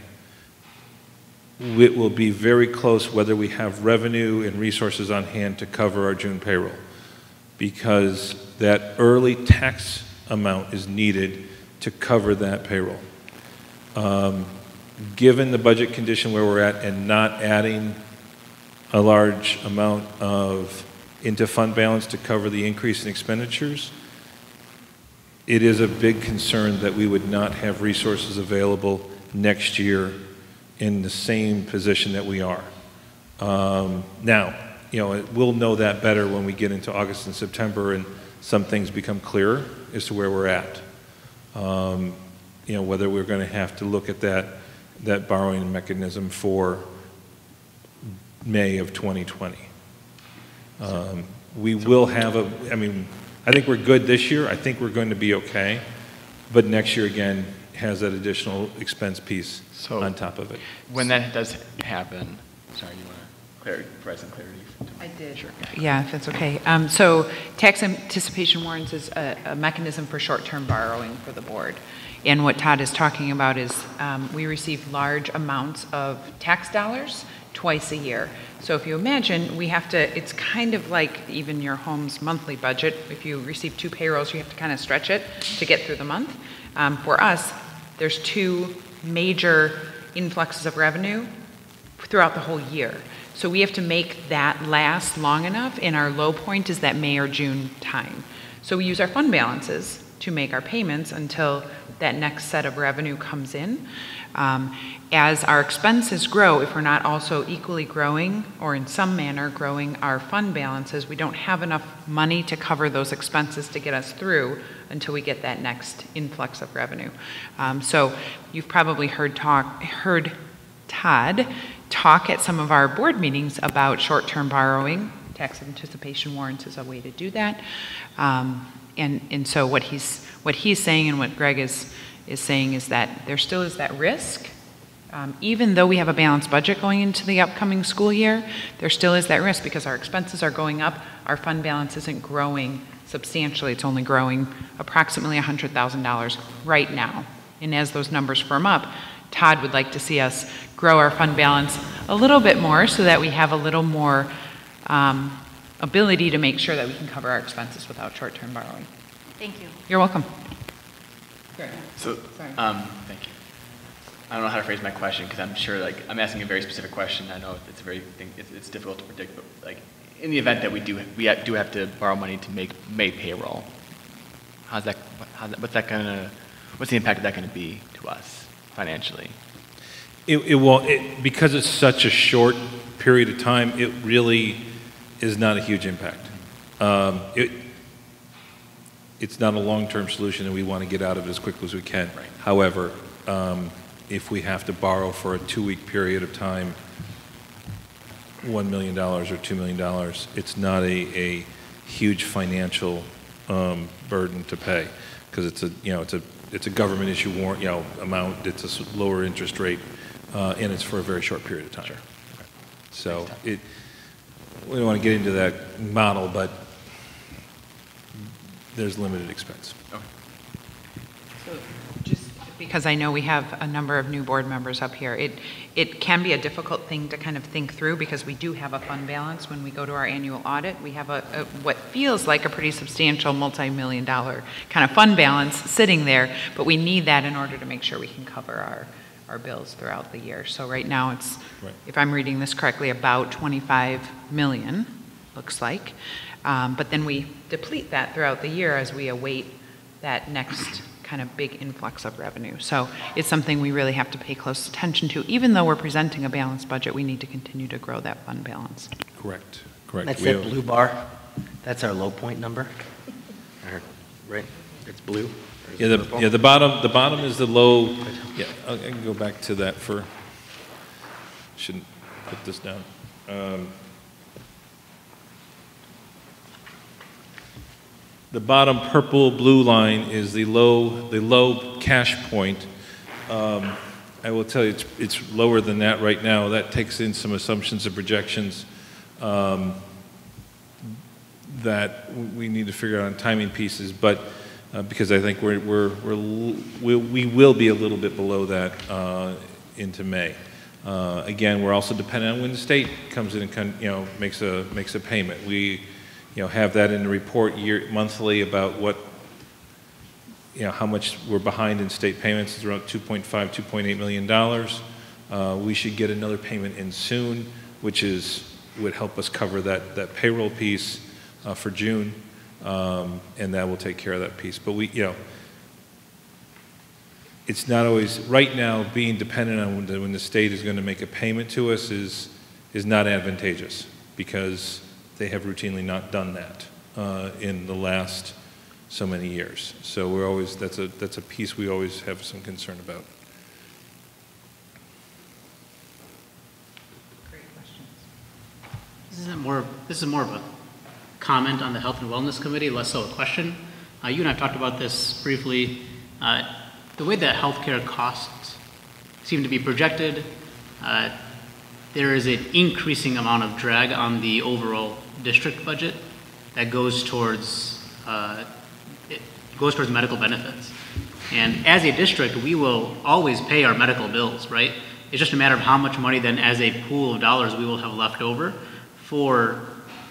it will be very close whether we have revenue and resources on hand to cover our June payroll, because that early tax amount is needed to cover that payroll. Um, given the budget condition where we're at and not adding a large amount of into fund balance to cover the increase in expenditures, it is a big concern that we would not have resources available next year in the same position that we are. Um, now, you know, we'll know that better when we get into August and September and some things become clearer as to where we're at. Um, you know, whether we're going to have to look at that that borrowing mechanism for May of twenty twenty. Um, we will have a, I mean, I think we're good this year. I think we're going to be okay. But next year, again, has that additional expense piece So on top of it. When that does happen, sorry, you want to clarity, provide some clarity? I did. Sure. Yeah, if that's okay. Um, so tax anticipation warrants is a, a mechanism for short-term borrowing for the board. And what Todd is talking about is um, we receive large amounts of tax dollars twice a year. So if you imagine, we have to, it's kind of like even your home's monthly budget. If you receive two payrolls, you have to kind of stretch it to get through the month. Um, for us, there's two major influxes of revenue throughout the whole year. So we have to make that last long enough, and our low point is that May or June time. So we use our fund balances to make our payments until that next set of revenue comes in. Um, as our expenses grow, if we're not also equally growing or in some manner growing our fund balances, we don't have enough money to cover those expenses to get us through until we get that next influx of revenue. Um, so you've probably heard talk, heard Todd talk at some of our board meetings about short-term borrowing. Tax anticipation warrants is a way to do that. Um, and, and so what he's, what he's saying and what Greg is, is saying is that there still is that risk Um, even though we have a balanced budget going into the upcoming school year, there still is that risk because our expenses are going up, our fund balance isn't growing substantially, it's only growing approximately one hundred thousand dollars right now. And as those numbers firm up, Todd would like to see us grow our fund balance a little bit more so that we have a little more um, ability to make sure that we can cover our expenses without short-term borrowing. Thank you. You're welcome. So, um, thank you. I don't know how to phrase my question because I'm sure, like, I'm asking a very specific question. I know it's a very thing, it's, it's difficult to predict, but like, in the event that we do we ha- do have to borrow money to make May payroll, how's that? How's that what's that gonna? What's the impact of that going to be to us financially? It, it will it, because it's such a short period of time. It really is not a huge impact. Um, it, it's not a long-term solution, and we want to get out of it as quickly as we can. Right. However, um, if we have to borrow for a two-week period of time, one million dollars or two million dollars, it's not a, a huge financial um, burden to pay because it's a you know it's a it's a government issue warrant you know amount. It's a s- lower interest rate, uh, and it's for a very short period of time. Sure. So it we don't want to get into that model, but there's limited expense. Okay. So just because I know we have a number of new board members up here, it, it can be a difficult thing to kind of think through because we do have a fund balance when we go to our annual audit. We have a, a what feels like a pretty substantial multi-million dollar kind of fund balance sitting there, but we need that in order to make sure we can cover our, our bills throughout the year. So right now it's, Right. if I'm reading this correctly, about twenty-five million, looks like. Um, but then we deplete that throughout the year as we await that next kind of big influx of revenue. So it's something we really have to pay close attention to. Even though we're presenting a balanced budget, we need to continue to grow that fund balance. Correct. Correct. That's We that have- blue bar. That's our low point number. Or- Right, it's blue. Or is Yeah, it the, purple? yeah, the bottom, the bottom is the low, yeah, I I can go back to that for, shouldn't put this down. Um, The bottom purple, blue line is the low, the low cash point. Um, I will tell you, it's, it's lower than that right now. That takes in some assumptions and projections um, that we need to figure out on timing pieces, but uh, because I think we're, we're, we're, l- we we will be a little bit below that uh, into May. Uh, Again, we're also dependent on when the state comes in and, con- you know, makes a, makes a payment. We, you know, have that in the report year, monthly about what, you know, how much we're behind in state payments. It's around two point five, two point eight million dollars. Uh, we should get another payment in soon, which is, would help us cover that, that payroll piece uh, for June, um, and that will take care of that piece. But we, you know, it's not always, right now, being dependent on when the, when the state is going to make a payment to us is, is not advantageous because they have routinely not done that uh, in the last so many years. So we're always, that's a, that's a piece we always have some concern about. Great questions. This isn't more, this is more of a comment on the Health and Wellness Committee, less so a question. Uh, you and I have talked about this briefly. Uh, the way that healthcare costs seem to be projected, uh, there is an increasing amount of drag on the overall district budget that goes towards uh, it goes towards medical benefits. And as a district, we will always pay our medical bills, right? It's just a matter of how much money then as a pool of dollars we will have left over for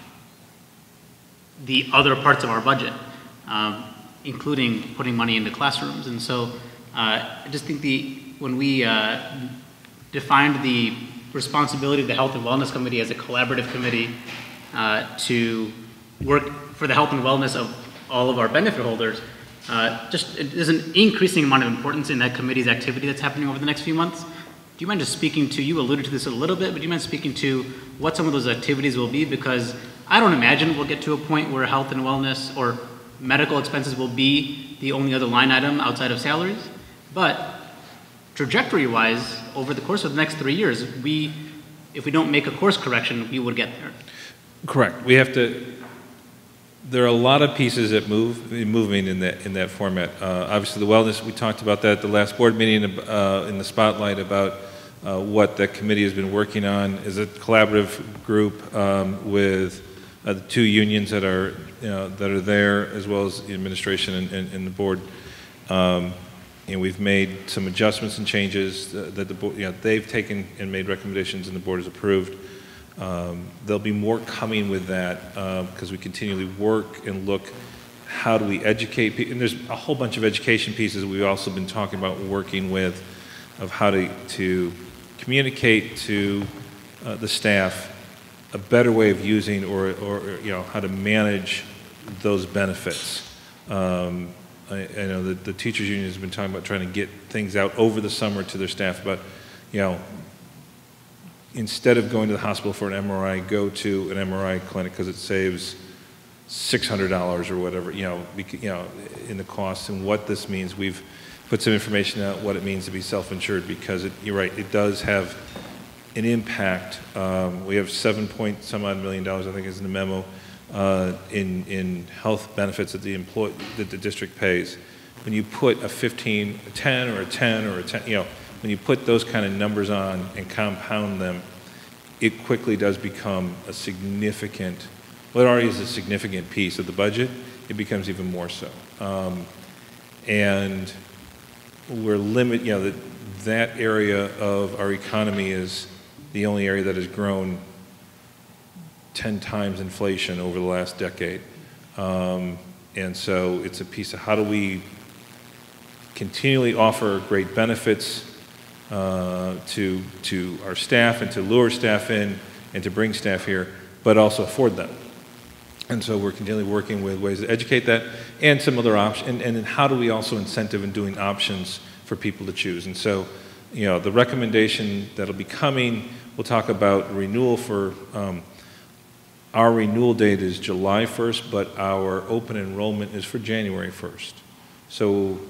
the other parts of our budget, um, including putting money into classrooms. And so uh, I just think the when we uh, defined the responsibility of the Health and Wellness Committee as a collaborative committee uh, to work for the health and wellness of all of our benefit holders, uh, just there's an increasing amount of importance in that committee's activity that's happening over the next few months. Do you mind just speaking to, you alluded to this a little bit, but do you mind speaking to what some of those activities will be? Because I don't imagine we'll get to a point where health and wellness or medical expenses will be the only other line item outside of salaries, but trajectory-wise, over the course of the next three years, we, if we don't make a course correction, we would get there. Correct. We have to, there are a lot of pieces that move, moving in that, in that format. Uh, obviously, the wellness, we talked about that at the last board meeting uh, in the spotlight about uh, what that committee has been working on is a collaborative group um, with uh, the two unions that are, you know, that are there, as well as the administration and, and, and the board. Um, and we've made some adjustments and changes uh, that the board, you know, they've taken and made recommendations, and the board has approved. Um, there'll be more coming with that because uh, we continually work and look. How do we educate people? And there's a whole bunch of education pieces we've also been talking about working with, of how to, to communicate to uh, the staff a better way of using or, or, you know, how to manage those benefits. Um, I, I know that the teachers union has been talking about trying to get things out over the summer to their staff about, you know, instead of going to the hospital for an M R I, go to an M R I clinic because it saves six hundred dollars or whatever, you know, you know, in the costs, and what this means. We've put some information out what it means to be self-insured, because it, you're right, it does have an impact. Um, we have seven point some odd million dollars, I think is in the memo, uh, in, in health benefits that the employee, that the district pays. When you put a fifteen, a ten or a ten or a ten, you know, when you put those kind of numbers on and compound them, it quickly does become a significant, well, it already is a significant piece of the budget. It becomes even more so. Um, and we're limit, you know, that, that area of our economy is the only area that has grown ten times inflation over the last decade. Um, and so it's a piece of how do we continually offer great benefits uh, to, to our staff and to lure staff in and to bring staff here, but also afford them. And so we're continually working with ways to educate that and some other options. And, and then how do we also incentive in doing options for people to choose? And so, you know, the recommendation that'll be coming, we'll talk about renewal for, um, our renewal date is July first, but our open enrollment is for January first. So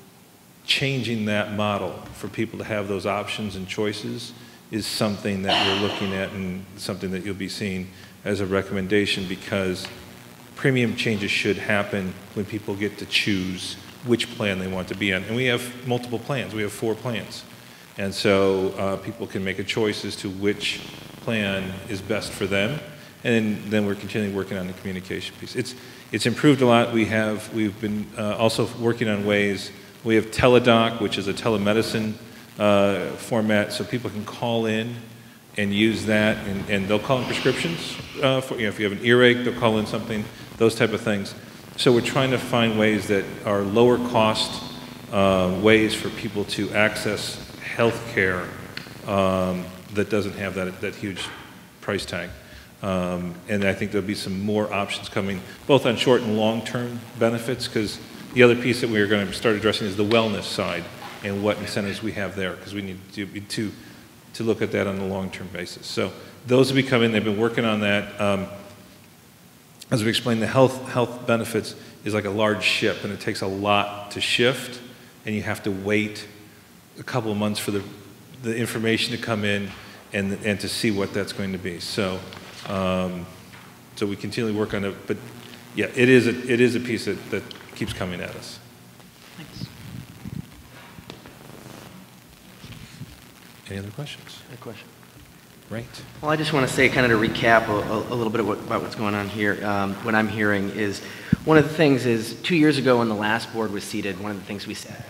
changing that model for people to have those options and choices is something that we're looking at, and something that you'll be seeing as a recommendation, because premium changes should happen when people get to choose which plan they want to be on. And we have multiple plans. We have four plans. And so uh, people can make a choice as to which plan is best for them. And then we're continually working on the communication piece. It's, it's improved a lot. We have, we've been uh, also working on ways. We have Teledoc, which is a telemedicine uh, format, so people can call in and use that, and, and they'll call in prescriptions. Uh, for, you know, if you have an earache, they'll call in something, those type of things. So we're trying to find ways that are lower cost uh, ways for people to access health care um, that doesn't have that, that huge price tag. Um, and I think there'll be some more options coming, both on short and long-term benefits, because the other piece that we are going to start addressing is the wellness side and what incentives we have there, because we need to, to to look at that on a long-term basis. So those will be coming. They've been working on that. Um, as we explained, the health health benefits is like a large ship, and it takes a lot to shift, and you have to wait a couple of months for the the information to come in and and to see what that's going to be. So um, so we continually work on it, but yeah, it is a, it is a piece that, that keeps coming at us. Thanks. Any other questions? Any question? Right. Well, I just want to say, kind of to recap a, a, a little bit of what, about what's going on here. Um, what I'm hearing is, one of the things is, two years ago when the last board was seated, one of the things we said,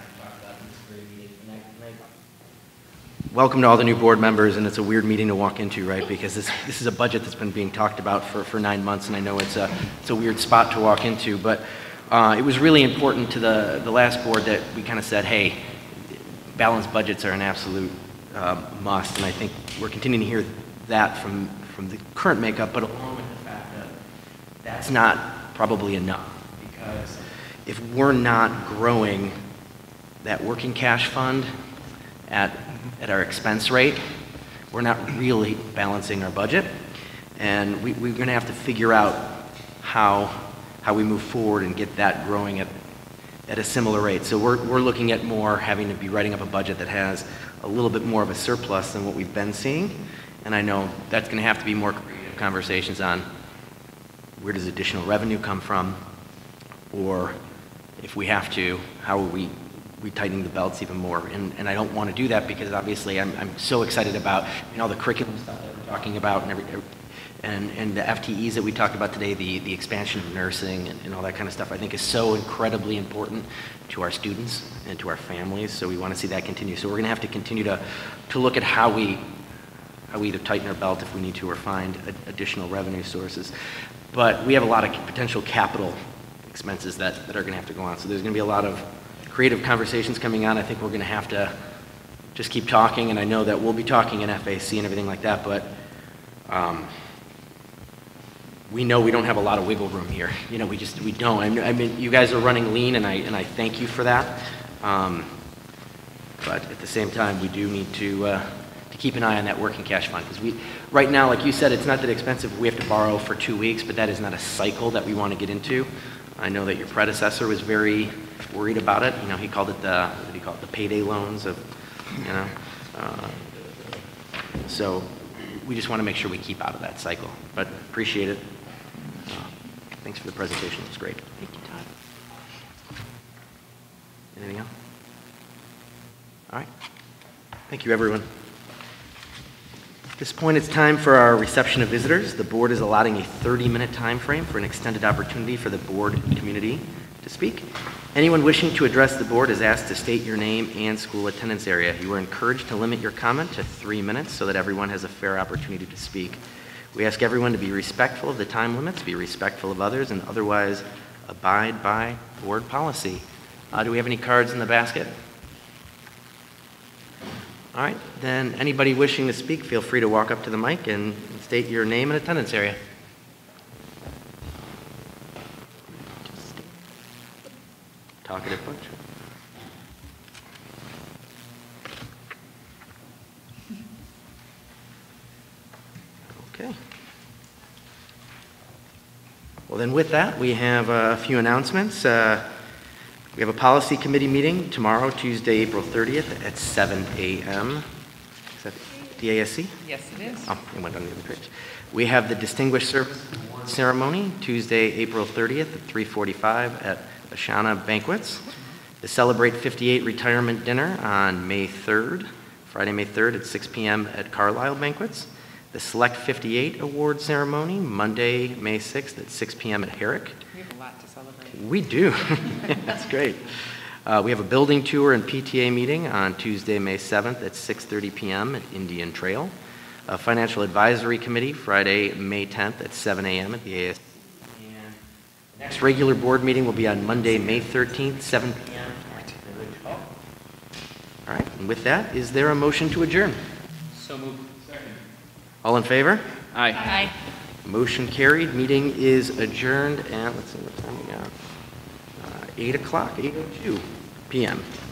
welcome to all the new board members, and it's a weird meeting to walk into, right? Because this this is a budget that's been being talked about for, for nine months, and I know it's a it's a weird spot to walk into, but uh, it was really important to the the last board that we kind of said, hey, balanced budgets are an absolute uh, must, and I think we're continuing to hear that from from the current makeup, but along with the fact that that's not probably enough, because if we're not growing that working cash fund at at our expense rate, we're not really balancing our budget, and we, we're going to have to figure out how how we move forward and get that growing at at a similar rate. So we're we're looking at more having to be writing up a budget that has a little bit more of a surplus than what we've been seeing, and I know that's going to have to be more creative conversations on where does additional revenue come from, or if we have to, how are we we tightening the belts even more. And, and I don't want to do that because obviously I'm, I'm so excited about, you know, the curriculum stuff that we're talking about and every, and, and the F T Es that we talked about today, the, the expansion of nursing and, and all that kind of stuff, I think is so incredibly important to our students and to our families. So we want to see that continue. So we're going to have to continue to, to look at how we, how we either tighten our belt if we need to or find a, additional revenue sources. But we have a lot of potential capital expenses that, that are going to have to go on. So there's going to be a lot of creative conversations coming on. I think we're going to have to just keep talking, and I know that we'll be talking in F A C and everything like that, but um, we know we don't have a lot of wiggle room here. You know, we just, we don't. I mean, I mean you guys are running lean, and I, and I thank you for that. Um, but at the same time, we do need to, uh, to keep an eye on that working cash fund, because we, right now, like you said, it's not that expensive. We have to borrow for two weeks, but that is not a cycle that we want to get into. I know that your predecessor was very worried about it. You know, he called it the, what did he call it, the payday loans of, you know. Uh, so we just want to make sure we keep out of that cycle. But appreciate it. Uh, thanks for the presentation. It was great. Thank you, Todd. Anything else? All right. Thank you, everyone. At this point, it's time for our reception of visitors. The board is allotting a thirty-minute time frame for an extended opportunity for the board community to speak. Anyone wishing to address the board is asked to state your name and school attendance area. You are encouraged to limit your comment to three minutes so that everyone has a fair opportunity to speak. We ask everyone to be respectful of the time limits, be respectful of others, and otherwise abide by board policy. Uh, do we have any cards in the basket? All right, then anybody wishing to speak, feel free to walk up to the mic and state your name and attendance area. Talkative bunch. Okay. Well, then with that, we have a few announcements. Uh, we have a policy committee meeting tomorrow, Tuesday, April thirtieth at seven A M Is that D A S C? Yes, it is. Oh, it went on the other page. We have the Distinguished Service Award Ceremony, Tuesday, April thirtieth at three forty-five at Ashana Banquets. The Celebrate fifty-eight Retirement Dinner on May third, Friday, May third at six P M at Carlisle Banquets. The Select fifty-eight Award Ceremony, Monday, May sixth at six P M at Herrick. We have a lot to celebrate. We do. That's great. Uh, we have a building tour and P T A meeting on Tuesday, May seventh at six thirty P M at Indian Trail. A Financial Advisory Committee, Friday, May tenth at seven A M at the A S C. And the next regular board meeting will be on Monday, May thirteenth, seven P M at Village Hall. All right, and with that, is there a motion to adjourn? So moved. All in favor? Aye. Aye. Motion carried. Meeting is adjourned at, let's see what time we got. Uh, eight o'clock, eight oh two P M